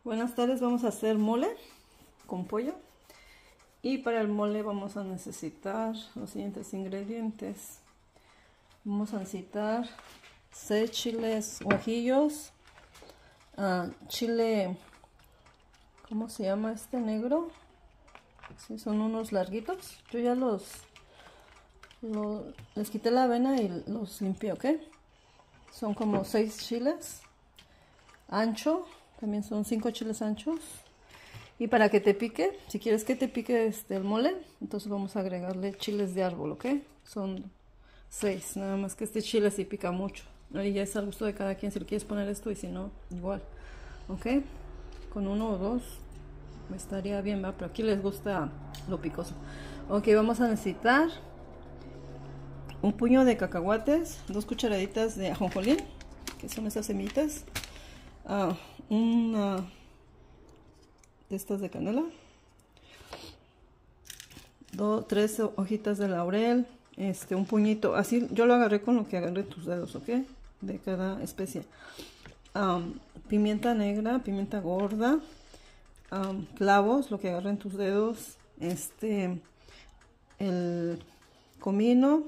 Buenas tardes, vamos a hacer mole con pollo. Y para el mole vamos a necesitar los siguientes ingredientes. Vamos a necesitar 6 chiles guajillos, chile, ¿cómo se llama este negro? Sí, son unos larguitos. Yo ya les quité la avena y los limpié, ¿ok? Son como 6 chiles. Ancho, también son 5 chiles anchos. Y para que te pique, si quieres que te pique el mole, entonces vamos a agregarle chiles de árbol, ¿ok? Son 6, nada más que este chile sí pica mucho. Ahí ya es al gusto de cada quien si le quieres poner esto y si no, igual, ¿ok? Con 1 o 2 estaría bien, ¿va? Pero aquí les gusta lo picoso. Ok, vamos a necesitar un puño de cacahuates, 2 cucharaditas de ajonjolí, que son esas semillitas, una de estas de canela, 3 hojitas de laurel, un puñito, así yo lo agarré con lo que agarré tus dedos, ¿ok? De cada especie. Pimienta negra, pimienta gorda, clavos, lo que agarré en tus dedos, el comino,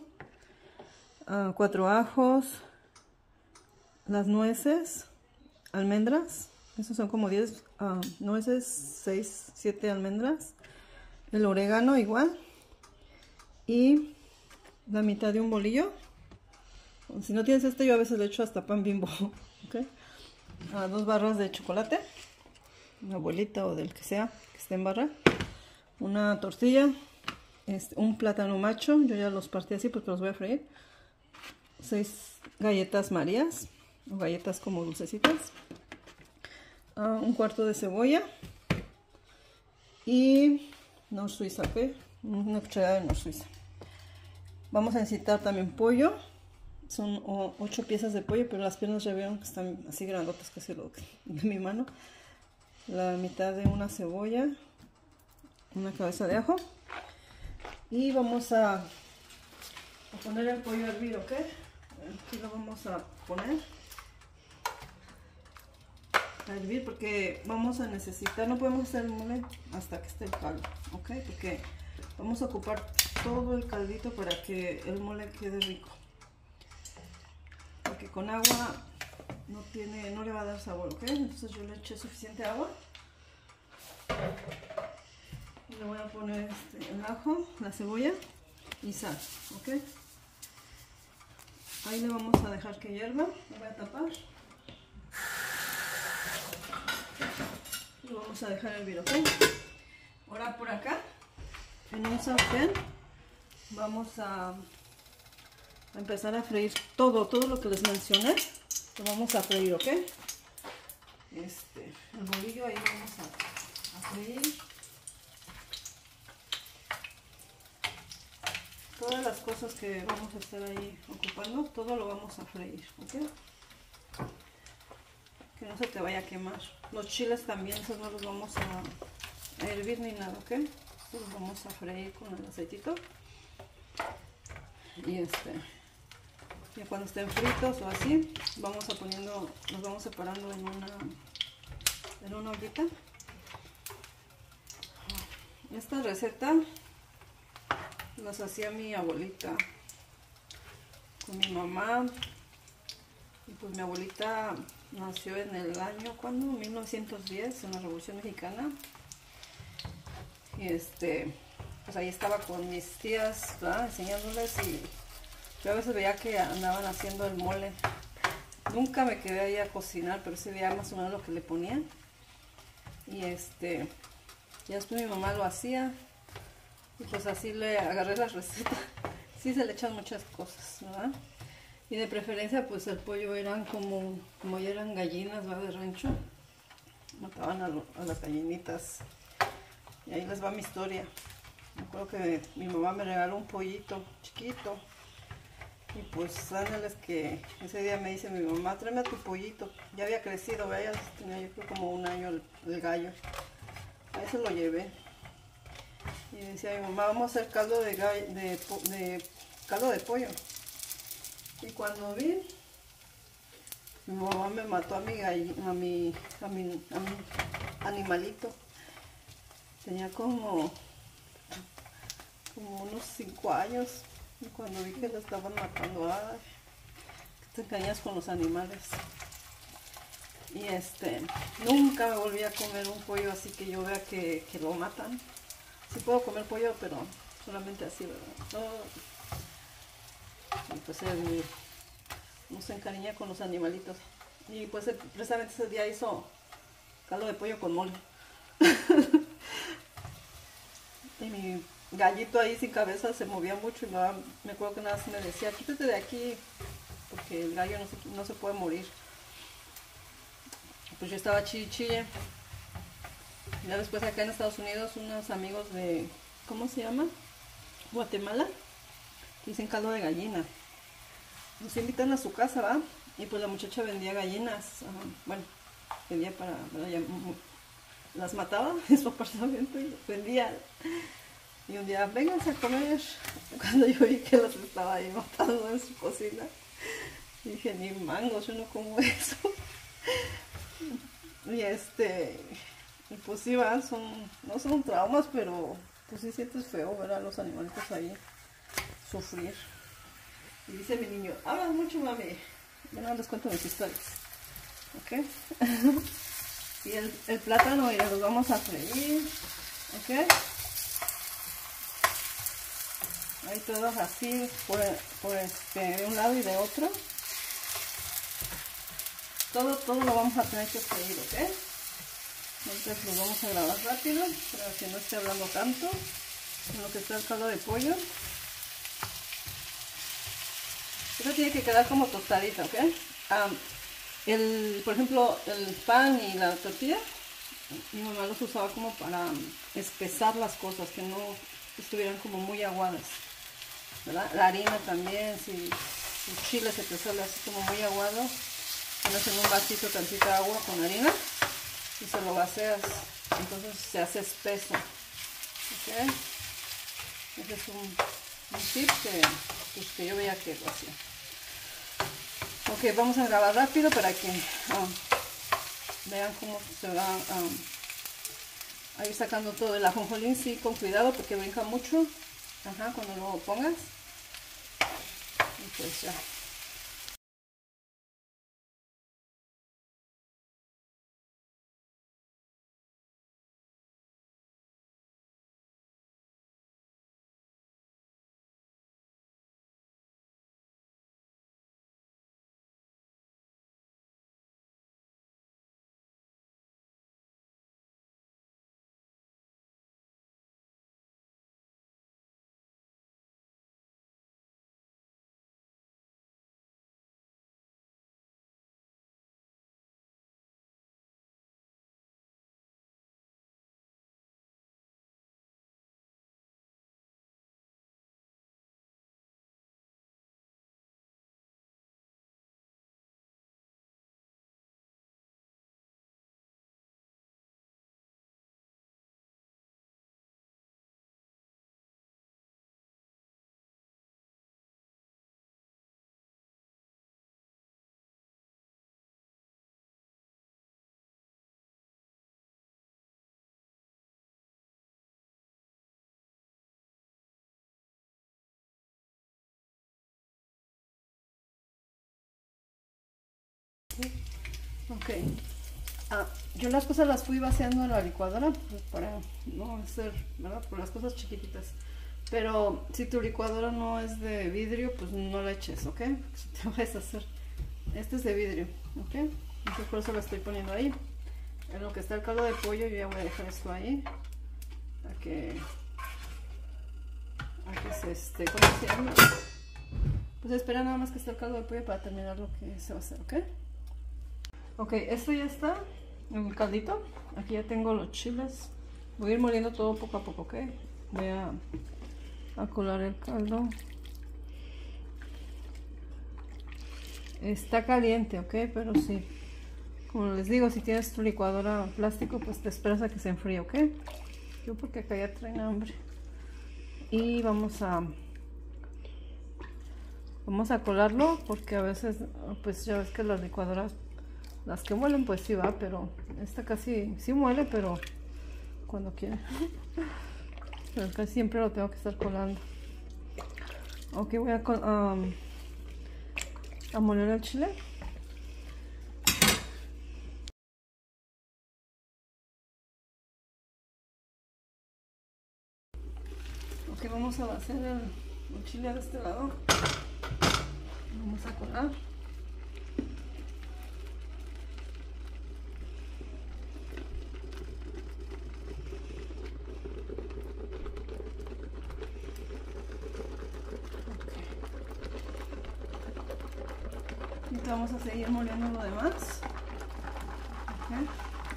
4 ajos, las nueces, almendras, esos son como 10 nueces, 6, 7 almendras, el orégano igual, y la mitad de un bolillo. Si no tienes yo a veces le echo hasta pan Bimbo, ¿okay? 2 barras de chocolate, una abuelita o del que sea que esté en barra, una tortilla, un plátano macho, yo ya los partí así porque los voy a freír, 6 galletas marías o galletas como dulcecitas, un cuarto de cebolla y Knorr suiza, ¿ok? Una cucharada de Knorr suiza. Vamos a necesitar también pollo, son 8 piezas de pollo, pero las piernas ya vieron que están así grandotas, casi lo de mi mano. La mitad de una cebolla, una cabeza de ajo, y vamos a poner el pollo a hervir, ¿ok? Aquí lo vamos a poner a hervir porque vamos a necesitar, no podemos hacer el mole hasta que esté el caldo, ¿ok? Porque vamos a ocupar todo el caldito para que el mole quede rico, porque con agua no le va a dar sabor, ¿ok? Entonces yo le eché suficiente agua y le voy a poner el ajo, la cebolla y sal, ¿ok? Ahí le vamos a dejar que hierva, lo voy a tapar. Lo vamos a dejar hervir, ¿ok? Ahora por acá, en un sartén, vamos a empezar a freír todo lo que les mencioné. Lo vamos a freír, ¿ok? El bolillo ahí vamos a freír. Todas las cosas que vamos a estar ahí ocupando, todo lo vamos a freír, ¿ok? Que no se te vaya a quemar. Los chiles también, esos no los vamos a hervir ni nada, ¿ok? Estos los vamos a freír con el aceitito. Y ya cuando estén fritos o así, vamos a poniendo, los vamos separando en una ollita. Esta receta las hacía mi abuelita con mi mamá. Y pues mi abuelita nació en el año, ¿cuándo? 1910, en la Revolución Mexicana. Y pues ahí estaba con mis tías, ¿verdad? Enseñándoles, y yo a veces veía que andaban haciendo el mole. Nunca me quedé ahí a cocinar, pero sí veía más o menos lo que le ponían. Y ya después mi mamá lo hacía. Y pues así le agarré la receta. Sí se le echan muchas cosas, ¿verdad? Y de preferencia pues el pollo eran como ya eran gallinas, ¿va? De rancho. Mataban a las gallinitas. Y ahí les va mi historia. Me acuerdo que mi mamá me regaló un pollito chiquito. Y pues ándeles que ese día me dice mi mamá, tráeme a tu pollito. Ya había crecido, ya tenía yo creo como 1 año el gallo. A eso lo llevé. Y decía mi mamá, vamos a hacer caldo caldo de pollo. Y cuando vi, mi mamá me mató a mi animalito. Tenía como unos 5 años. Y cuando vi que lo estaban matando, ay, te engañas con los animales. Y nunca me volví a comer un pollo así que yo vea que lo matan. Sí puedo comer pollo, pero solamente así, ¿verdad? No. Y pues uno se encariña con los animalitos. Y pues precisamente ese día hizo caldo de pollo con mole. Y mi gallito ahí sin cabeza se movía mucho y me acuerdo que nada más me decía, quítate de aquí, porque el gallo no se puede morir. Pues yo estaba chille. Ya después acá en Estados Unidos unos amigos de, ¿cómo se llama? Guatemala, que dicen caldo de gallina. Nos invitan a su casa, ¿va? Y pues la muchacha vendía gallinas, bueno, vendía las mataba en su apartamento y las vendía. Y un día, vénganse a comer. Cuando yo vi que las estaba ahí matando en su cocina, dije, ni mangos, yo no como eso. Y pues sí, va, no son traumas, pero pues sí sientes feo ver a los animalitos ahí sufrir. Y dice mi niño, hablas mucho, mami. Bueno, les cuento mis historias. ¿Ok? Y el plátano, mira, los vamos a freír. ¿Ok? Ahí todos así, de un lado y de otro. Todo lo vamos a tener que freír, ¿ok? Entonces lo vamos a grabar rápido, para que no esté hablando tanto. En lo que está el caldo de pollo. Esto tiene que quedar como tostadita, ¿ok? Por ejemplo, el pan y la tortilla, mi mamá los usaba como para espesar las cosas, que no estuvieran como muy aguadas, ¿verdad? La harina también, si el chile se te sale así como muy aguado, pones en un vasito tantita agua con harina y se lo vacías, entonces se hace espeso, ¿ok? Ese es un tip que yo veía que lo hacía. Ok, vamos a grabar rápido para que vean cómo se va a ir sacando todo el ajonjolín, sí, con cuidado porque brinca mucho. Ajá, cuando lo pongas. Y pues ya. Ok. Yo las cosas las fui vaciando en la licuadora pues, para no hacer, ¿verdad? Por las cosas chiquititas. Pero si tu licuadora no es de vidrio, pues no la eches, ¿ok? Si te vas a hacer. Este es de vidrio, ¿ok? Entonces por eso lo estoy poniendo ahí. En lo que está el caldo de pollo, yo ya voy a dejar esto ahí. A que ¿cómo se llama? Pues espera nada más que esté el caldo de pollo para terminar lo que se va a hacer, ¿ok? Ok, esto ya está en el caldito. Aquí ya tengo los chiles. Voy a ir moliendo todo poco a poco, ¿ok? Voy a colar el caldo. Está caliente, ¿ok? Pero sí, como les digo, si tienes tu licuadora plástico, pues te esperas a que se enfríe, ¿ok? Yo porque acá ya traen hambre. Y vamos a colarlo porque a veces, pues ya ves que las licuadoras Las que muelen pues sí va, pero esta casi sí muele, pero cuando quiere. Pero casi siempre lo tengo que estar colando. Ok, voy a moler el chile. Ok, vamos a hacer el chile de este lado. Vamos a colar. Y vamos a seguir moliendo lo demás. Okay.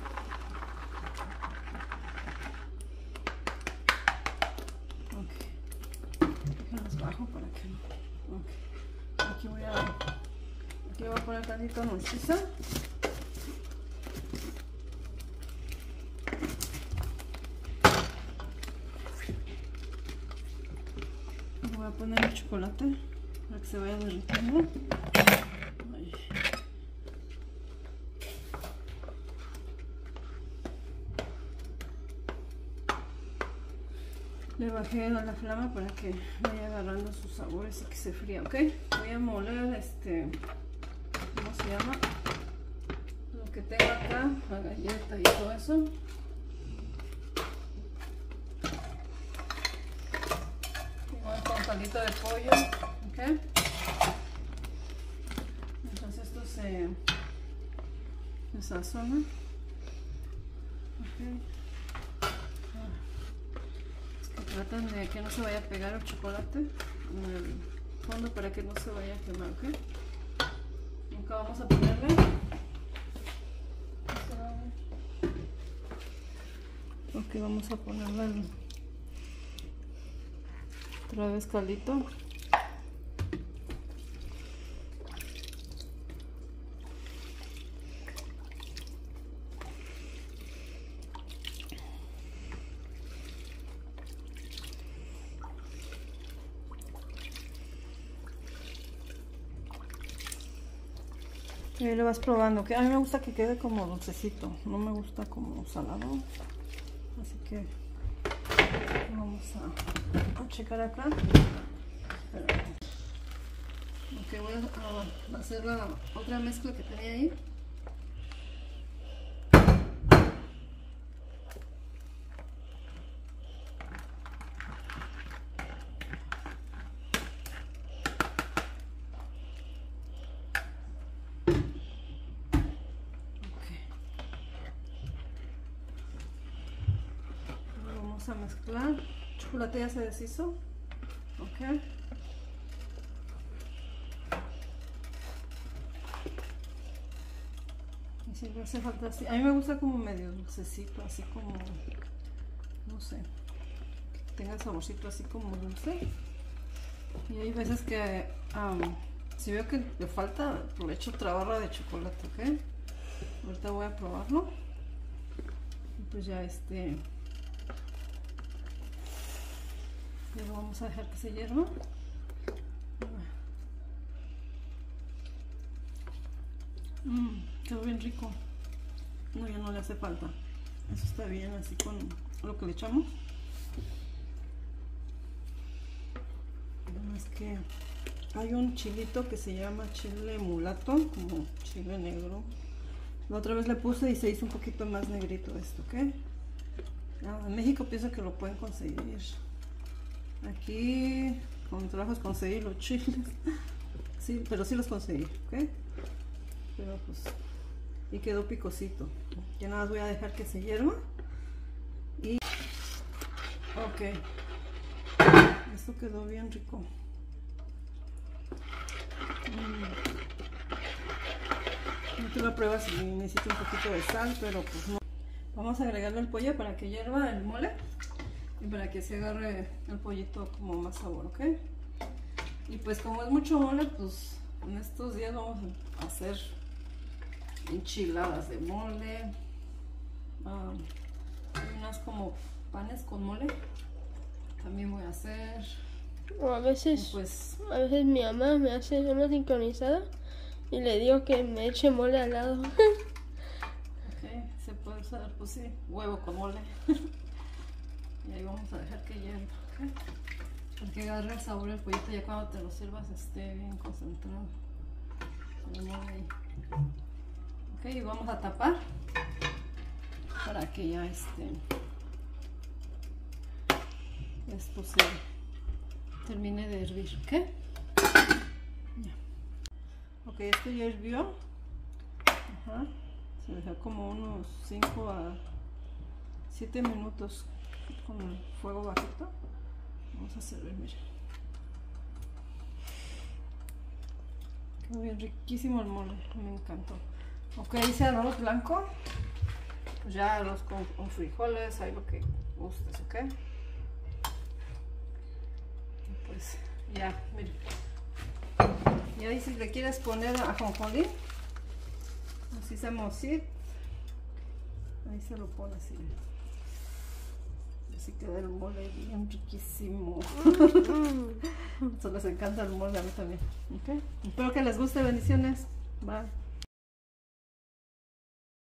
Los bajo para que no. Okay. Aquí voy a poner tantito nuez. Voy a poner el chocolate para que se vaya derritiendo. Ay. Le bajé la flama para que vaya agarrando sus sabores y que se fría, ¿ok? Voy a moler ¿cómo se llama? Lo que tengo acá, la galleta y todo eso. Tengo un caldito de pollo, ¿ok? Entonces esto se sazona, ¿ok? Tratan de que no se vaya a pegar el chocolate en el fondo para que no se vaya a quemar, ¿ok? Nunca vamos a ponerle. Ok, vamos a ponerle otra vez caldito. Y ahí lo vas probando, que a mí me gusta que quede como dulcecito, no me gusta como salado, así que vamos a checar acá. Ok, voy a hacer la otra mezcla que tenía ahí. A mezclar. El chocolate ya se deshizo. Ok. Y si me hace falta así. A mí me gusta como medio dulcecito, así como, no sé, que tenga el saborcito así como dulce. Y hay veces que si veo que le falta, le echo otra barra de chocolate, ok. Ahorita voy a probarlo. Y pues ya lo vamos a dejar que se hierva. Quedó bien rico. No, ya no le hace falta. Eso está bien así con lo que le echamos. Nada más que hay un chilito que se llama chile mulato, como chile negro. La otra vez le puse y se hizo un poquito más negrito esto, ¿ok? En México pienso que lo pueden conseguir. Aquí con mi trabajo es conseguir los chiles. Sí, pero sí los conseguí, ¿ok? Pero pues, y quedó picosito. Ya nada más voy a dejar que se hierva. Y ok, esto quedó bien rico. No te lo pruebas si necesito un poquito de sal, pero pues no. Vamos a agregarle el pollo para que hierva el mole y para que se agarre el pollito como más sabor, ¿ok? Y pues como es mucho mole, pues en estos días vamos a hacer enchiladas de mole. Hay unas como panes con mole. También voy a hacer. O a veces mi mamá me hace una sincronizada Y le digo que me eche mole al lado. Ok, se puede usar, pues sí, huevo con mole. Y ahí vamos a dejar que hierva, ¿ok? Porque agarre el sabor del pollito ya cuando te lo sirvas esté bien concentrado. El mole ahí. Ok, y vamos a tapar para que ya después termine de hervir, ¿ok? Ya. Ok, esto ya hirvió. Ajá. Se deja como unos 5 a 7 minutos con el fuego bajito. Vamos a servir, miren. Quedó bien riquísimo el mole, me encantó. Ok, hice arroz blanco. Pues ya arroz con frijoles, ahí lo que gustes, ok. Pues ya, miren. Y ahí si le quieres poner ajonjolí, así se mocit, ahí se lo pones así. Así queda el mole bien riquísimo. Eso les encanta el mole, a mí también. Okay. Espero que les guste, bendiciones. Bye.